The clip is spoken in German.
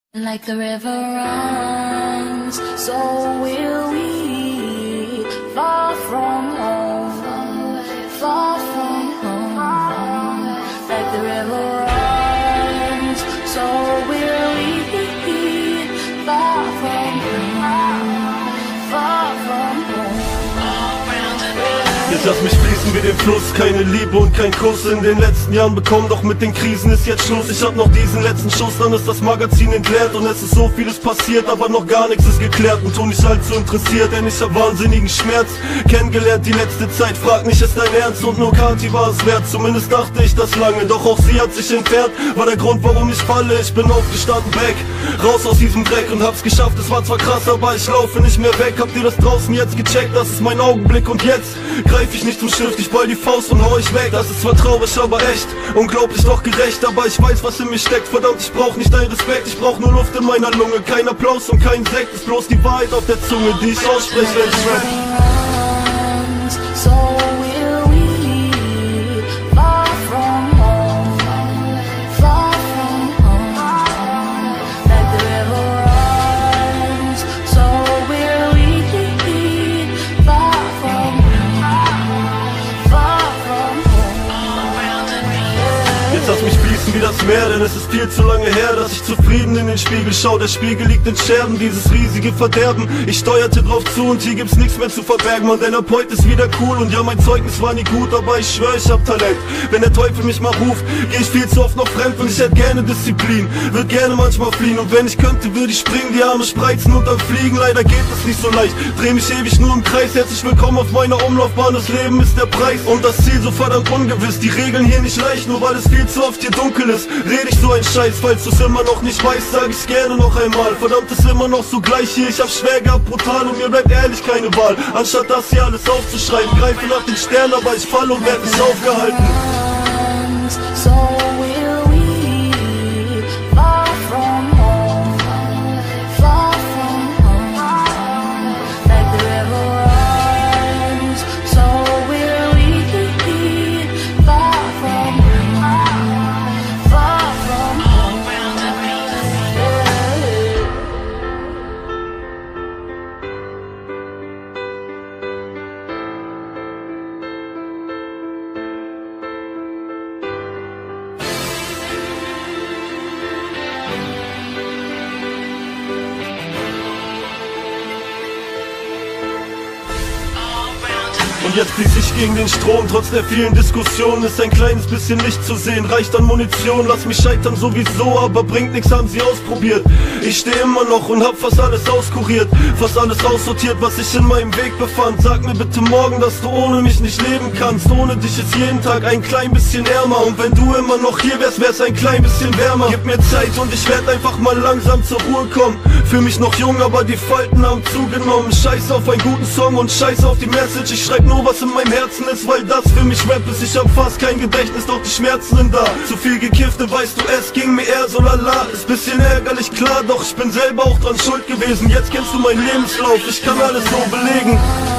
Like the river runs, so will we, far from home, far from home. Like the river runs, so will we, far from home, far from home. Jetzt lass mich fließen wie den Fluss, keine Liebe und kein Kuss in den letzten Jahren bekommen, doch mit den Krisen ist jetzt Schluss. Ich hab noch diesen letzten Schuss, dann ist das Magazin entleert und es ist so vieles passiert, aber noch gar nichts ist geklärt und tu nicht allzu interessiert, denn ich hab wahnsinnigen Schmerz kennengelernt die letzte Zeit. Frag nicht, ist dein Ernst? Und nur Kati war es wert, zumindest dachte ich das lange, doch auch sie hat sich entfernt, war der Grund, warum ich falle. Ich bin aufgestanden, weg, raus aus diesem Dreck und hab's geschafft. Es war zwar krass, aber ich laufe nicht mehr weg. Habt ihr das draußen jetzt gecheckt? Das ist mein Augenblick und jetzt greif ich nicht zum Stift, ich ball die Faust und hau ich weg. Das ist zwar traurig, aber echt, unglaublich doch gerecht. Aber ich weiß, was in mir steckt, verdammt, ich brauch nicht deinen Respekt. Ich brauch nur Luft in meiner Lunge, kein Applaus und kein Sekt. Ist bloß die Wahrheit auf der Zunge, die ich ausspreche, wenn ich rap. So will we, far from home, far from home. Like the river runs, so will we, far from home, far from home. Jetzt lass mich fließen wie das Meer, denn es ist viel zu lange her, dass ich zufrieden in den Spiegel schau. Der Spiegel liegt in Scherben, dieses riesige Verderben. Ich steuerte drauf zu und hier gibt's nichts mehr zu verbergen. Man, denn ab heute ist wieder cool und ja, mein Zeugnis war nie gut, aber ich schwör, ich hab Talent. Wenn der Teufel mich mal ruft, geh ich viel zu oft noch fremd und ich hätte gerne Disziplin, würd gerne manchmal fliehen. Und wenn ich könnte, würde ich springen, die Arme spreizen und dann fliegen. Leider geht es nicht so leicht, dreh mich ewig nur im Kreis. Herzlich willkommen auf meiner Umlaufbahn, das Leben ist der Preis und das Ziel so verdammt ungewiss. Die Regeln hier nicht leicht, nur weil es viel zu oft hier dunkel ist. Red ich so ein Scheiß, falls du's immer noch nicht weißt, sag ich's gerne noch einmal. Verdammt, ist immer noch so gleich hier, ich hab schwer gehabt, brutal und mir bleibt ehrlich keine Wahl. Anstatt das hier alles aufzuschreiben, greife nach den Sternen, aber ich fall und werd nicht aufgehalten. So will we, far from home, far from home. Like the river runs, so will we, far from home, far from home. Und jetzt fließ ich gegen den Strom, trotz der vielen Diskussionen ist ein kleines bisschen Licht zu sehen. Reicht an Munition, lass mich scheitern sowieso, aber bringt nix, haben sie ausprobiert. Ich steh immer noch und hab fast alles auskuriert, fast alles aussortiert, was sich in meinem Weg befand. Sag mir bitte morgen, dass du ohne mich nicht leben kannst. Ohne dich ist jeden Tag ein klein bisschen ärmer und wenn du immer noch hier wärst, wär's ein klein bisschen wärmer. Gib mir Zeit und ich werd einfach mal langsam zur Ruhe kommen. Fühl mich noch jung, aber die Falten haben zugenommen. Scheiß auf einen guten Song und scheiß auf die Message. Ich schreib nur, was in meinem Herzen ist, weil das für mich Rap ist. Ich hab fast kein Gedächtnis, doch die Schmerzen sind da. Zu viel gekiffte, weißt du, es ging mir eher so lala. Ist bisschen ärgerlich, klar, doch ich bin selber auch dran schuld gewesen. Jetzt kennst du meinen Lebenslauf, ich kann alles so belegen.